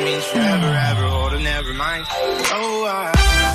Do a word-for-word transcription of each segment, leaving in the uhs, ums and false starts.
means forever, ever, hold it, never mind. Oh, I...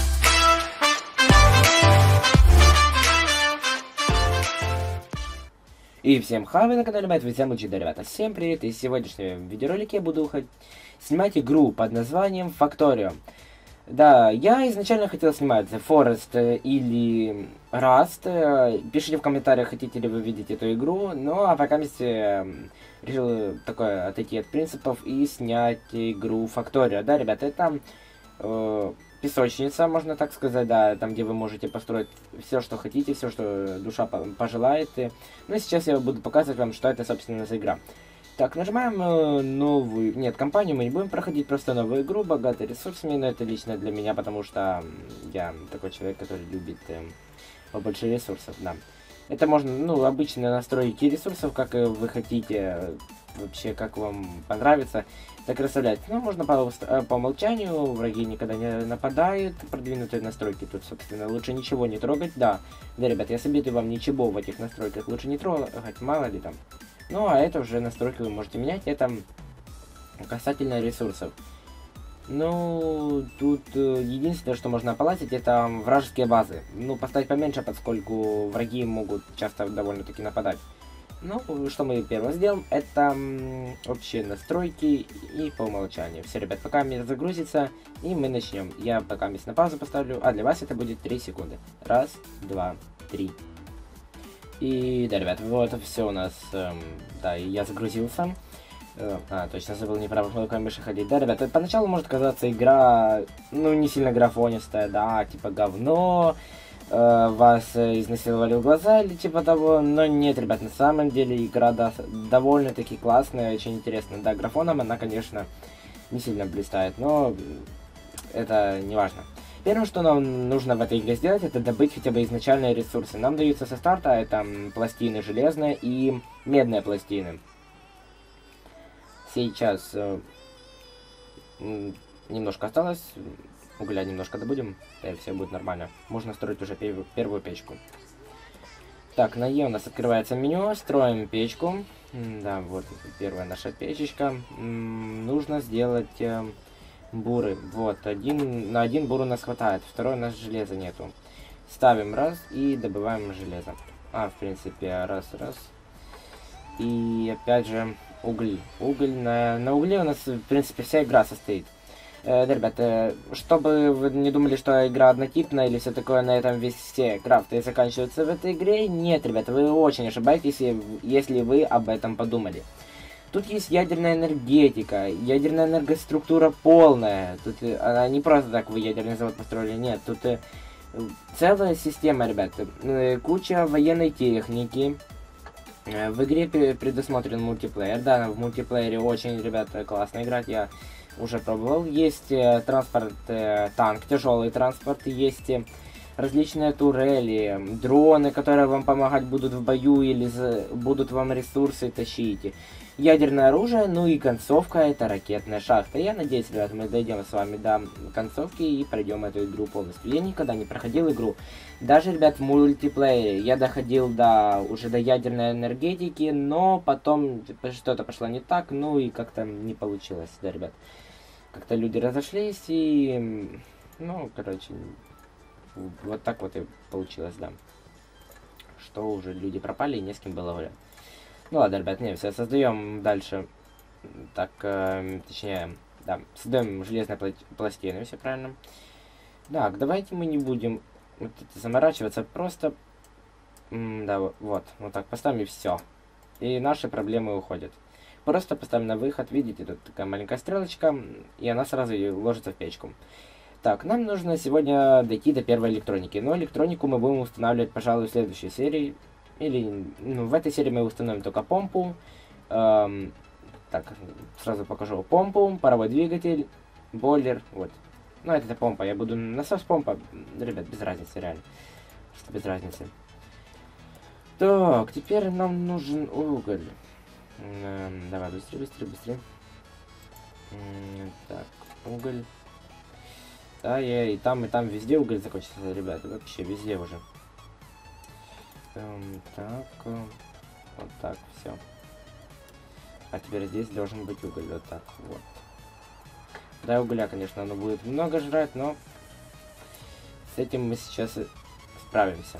И всем хай, вы на канале Мэтт, всем лучше, да, ребята, всем привет, и в сегодняшнем видеоролике я буду снимать игру под названием Factorio. Да, я изначально хотел снимать The Forest или Rust, пишите в комментариях, хотите ли вы видеть эту игру, ну а пока я решил такое отойти от принципов и снять игру Factorio. Да, ребята, это э, песочница, можно так сказать, да, там где вы можете построить все, что хотите, все, что душа пожелает. Ну и сейчас я буду показывать вам, что это, собственно, за игра. Так, нажимаем э, новую... Нет, компанию мы не будем проходить, просто новую игру, богатая ресурсами, но это лично для меня, потому что я такой человек, который любит э, побольше ресурсов, да. Это можно, ну, обычно настройки ресурсов, как вы хотите, вообще, как вам понравится, так расставлять. Ну, можно по, по умолчанию, враги никогда не нападают, продвинутые настройки тут, собственно, лучше ничего не трогать, да. Да, ребят, я советую вам ничего в этих настройках лучше не трогать, мало ли там. Ну, а это уже настройки вы можете менять, это касательно ресурсов. Ну, тут э, единственное, что можно ополазить, это вражеские базы. Ну, поставить поменьше, поскольку враги могут часто довольно-таки нападать. Ну, что мы первым сделаем, это общие настройки и по умолчанию. Все, ребят, пока мир загрузится, и мы начнем. Я пока на паузу поставлю, а для вас это будет три секунды. Раз, два, три. И да, ребят, вот все у нас, эм, да, и я загрузился. Э, а, точно забыл не правой кнопкой мыши ходить. Да, ребят, поначалу может казаться игра, ну, не сильно графонистая, да, типа говно, э, вас э, изнасиловали в глаза или типа того, но нет, ребят, на самом деле игра да, довольно-таки классная, очень интересная. Да, графоном она, конечно, не сильно блистает, но это не важно. Первое, что нам нужно в этой игре сделать, это добыть хотя бы изначальные ресурсы. Нам даются со старта, это пластины железные и медные пластины. Сейчас э, немножко осталось, угля немножко добудем, и все будет нормально. Можно строить уже первую, первую печку. Так, на Е у нас открывается меню, строим печку. Да, вот первая наша печечка. М-м, нужно сделать... Э, буры. Вот, один, на один бур у нас хватает, второй у нас железа нету. Ставим раз и добываем железо. А, в принципе, раз, раз. И опять же, уголь. Уголь, на, на угле у нас, в принципе, вся игра состоит. Э, да, ребята, чтобы вы не думали, что игра однотипная или все такое, на этом весь все крафты заканчиваются в этой игре. Нет, ребята, вы очень ошибаетесь, если вы об этом подумали. Тут есть ядерная энергетика, ядерная энергоструктура полная. Тут она не просто так вы ядерный завод построили, нет. Тут э, целая система, ребята. Э, куча военной техники. Э, в игре предусмотрен мультиплеер. Да, в мультиплеере очень, ребята, классно играть. Я уже пробовал. Есть э, транспорт, э, танк, тяжелый транспорт. Есть э, различные турели, дроны, которые вам помогать будут в бою или за, будут вам ресурсы тащить. Ядерное оружие, ну и концовка, это ракетная шахта. Я надеюсь, ребята, мы дойдем с вами до концовки и пройдем эту игру полностью. Я никогда не проходил игру. Даже, ребят, в мультиплеере я доходил до уже до ядерной энергетики, но потом что-то пошло не так, ну и как-то не получилось, да, ребят. Как-то люди разошлись и, ну, короче, вот так вот и получилось, да. Что уже люди пропали и не с кем было гулять. Ну ладно, ребят, не, все, создаем дальше, так, э, точнее, да, создаем железные пла пластины, все правильно. Так, давайте мы не будем вот это заморачиваться, просто, да, вот, вот так поставим и все. И наши проблемы уходят. Просто поставим на выход, видите, тут такая маленькая стрелочка, и она сразу ложится в печку. Так, нам нужно сегодня дойти до первой электроники, но электронику мы будем устанавливать, пожалуй, в следующей серии. Или, ну, в этой серии мы установим только помпу. Эм, так, сразу покажу помпу, паровой двигатель, бойлер, вот. Ну, это, это помпа, я буду насос помпа, ребят, без разницы, реально. Что без разницы. Так, теперь нам нужен уголь. Эм, давай, быстрее, быстрее, быстрее. Эм, так, уголь. Да, я и там, и там везде уголь закончится, ребята, вообще везде уже. Так, вот так, все. А теперь здесь должен быть уголь, вот так, вот. Да, угля, конечно, оно будет много жрать, но с этим мы сейчас справимся.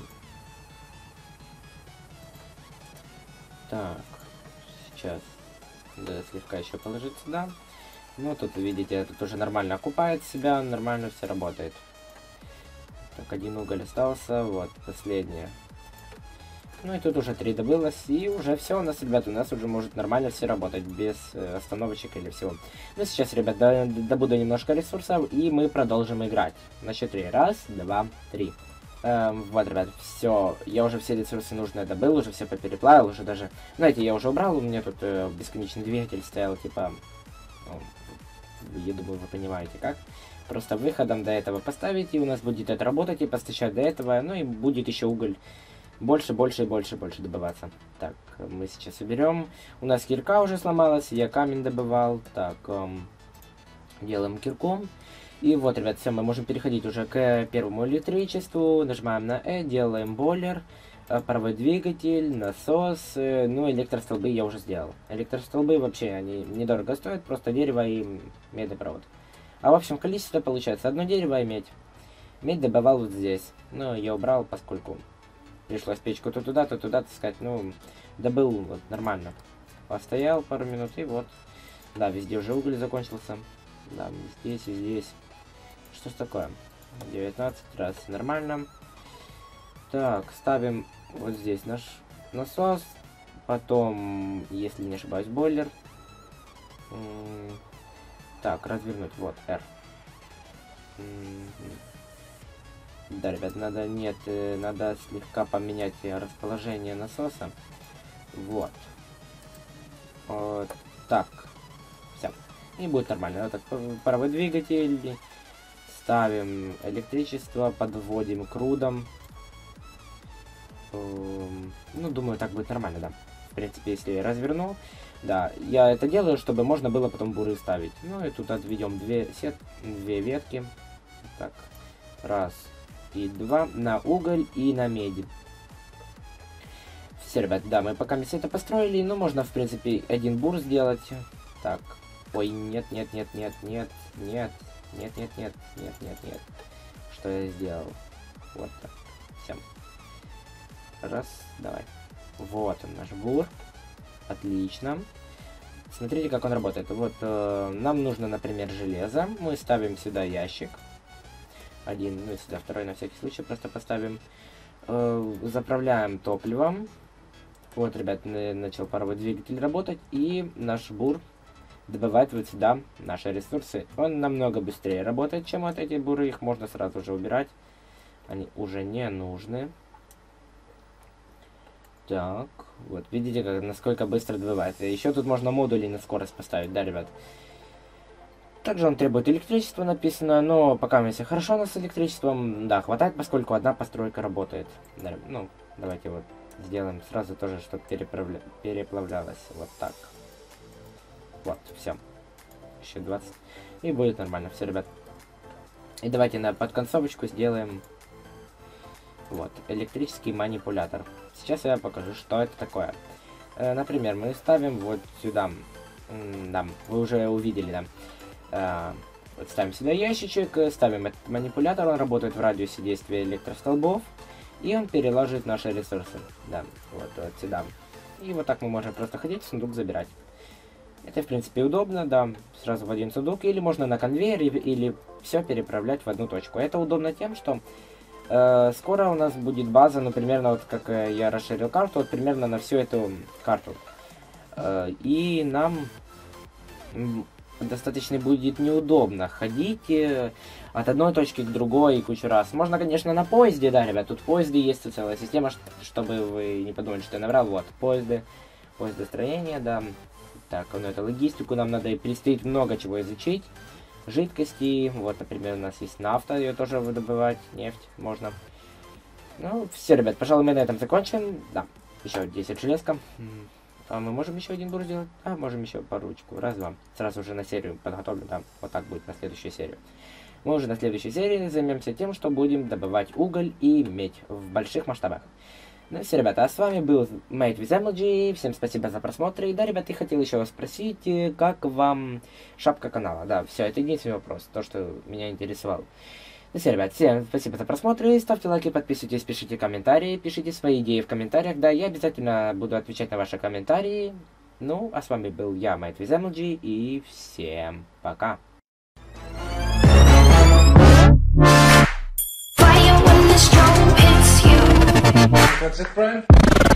Так, сейчас надо слегка еще положить сюда. Ну, тут, видите, тут уже нормально окупает себя, нормально все работает. Так, один уголь остался, вот, последнее. Ну и тут уже три добылось, и уже все у нас, ребят, у нас уже может нормально все работать, без э, остановочек или всего. Ну, сейчас, ребят, до, добуду немножко ресурсов, и мы продолжим играть. На счет три. Раз, два, три. Эм, вот, ребят, все, я уже все ресурсы нужные добыл, уже все попереплавил, уже даже, знаете, я уже убрал, у меня тут э, бесконечный двигатель стоял, типа, ну, я думаю, вы понимаете как. Просто выходом до этого поставить, и у нас будет это работать, и поставить до этого, ну и будет еще уголь больше, больше и больше, больше добываться. Так, мы сейчас уберем. У нас кирка уже сломалась, я камень добывал. Так, эм, делаем кирку. И вот, ребят, все, мы можем переходить уже к первому электричеству. Нажимаем на E, делаем бойлер, паровой двигатель, насос. Э, ну, электростолбы я уже сделал. Электростолбы вообще, они недорого стоят, просто дерево и медный провод. А в общем, количество получается одно дерево и медь. Медь добывал вот здесь. Но я убрал, поскольку пришлось печку то туда, то туда таскать. Ну, добыл вот нормально. Постоял пару минут и вот. Да, везде уже уголь закончился. Да, здесь и здесь. Что ж такое? девятнадцать раз. Нормально. Так, ставим вот здесь наш насос. Потом, если не ошибаюсь, бойлер. Так, развернуть. Вот, R. Да, ребят, надо, нет, надо слегка поменять расположение насоса. Вот. Вот так. Все. И будет нормально. Вот так, паровой двигатель. Ставим электричество, подводим к рудам. Ну, думаю, так будет нормально, да. В принципе, если я разверну. Да, я это делаю, чтобы можно было потом буры ставить. Ну и тут отведем две, сет, две ветки. Так, раз и два на уголь и на меди. Все, ребят, да, мы пока все это построили. Ну, можно, в принципе, один бур сделать. Так, ой, нет, нет, нет, нет, нет, нет, нет, нет, нет, нет, нет, нет. Что я сделал? Вот так. Все. Раз, давай. Вот он, наш бур. Отлично. Смотрите, как он работает. Вот э, нам нужно, например, железо. Мы ставим сюда ящик. Один, ну и сюда второй на всякий случай просто поставим. Э, заправляем топливом. Вот, ребят, начал паровой двигатель работать. И наш бур добывает вот сюда наши ресурсы. Он намного быстрее работает, чем вот эти буры. Их можно сразу же убирать. Они уже не нужны. Так, вот, видите, как, насколько быстро добывается. Еще тут можно модули на скорость поставить, да, ребят? Также он требует электричества, написано, но пока у меня все хорошо у нас с электричеством, да, хватает, поскольку одна постройка работает. Да, ну, давайте вот сделаем сразу тоже, чтобы переправля... переплавлялось, вот так. Вот, все. Еще двадцать. И будет нормально, все, ребят. И давайте на подконцовочку сделаем... Вот, электрический манипулятор. Сейчас я покажу, что это такое. Э, например, мы ставим вот сюда. М да, вы уже увидели, да. Э, вот ставим сюда ящичек, ставим этот манипулятор, он работает в радиусе действия электростолбов. И он переложит наши ресурсы. Да, вот, вот сюда. И вот так мы можем просто ходить, сундук забирать. Это, в принципе, удобно, да. Сразу в один сундук. Или можно на конвейере, или все переправлять в одну точку. Это удобно тем, что... Скоро у нас будет база, ну, примерно, вот как я расширил карту, вот примерно на всю эту карту. И нам достаточно будет неудобно ходить от одной точки к другой и кучу раз. Можно, конечно, на поезде, да, ребят, тут поезды есть, тут целая система, чтобы вы не подумали, что я набрал. Вот, поезды, поездостроение, да. Так, ну, это логистику, нам надо и предстоит много чего изучить. Жидкости, вот, например, у нас есть нафта, ее тоже выдобывать, нефть можно. Ну, все, ребят, пожалуй, мы на этом закончим. Да, еще десять железка. А мы можем еще один бур сделать? А, можем еще парочку. Раз, два. Сразу уже на серию подготовлю, да, вот так будет на следующую серию. Мы уже на следующей серии займемся тем, что будем добывать уголь и медь в больших масштабах. Ну все, ребята, а с вами был Made with эм эл джи. Всем спасибо за просмотр. И да, ребята, я хотел еще вас спросить, как вам шапка канала. Да, все, это единственный вопрос, то, что меня интересовал. Ну все, ребят, всем спасибо за просмотр. Ставьте лайки, подписывайтесь, пишите комментарии, пишите свои идеи в комментариях. Да, я обязательно буду отвечать на ваши комментарии. Ну, а с вами был я, Made with эм эл джи, и всем пока. Fire when the storm hits you. That's it, Brian?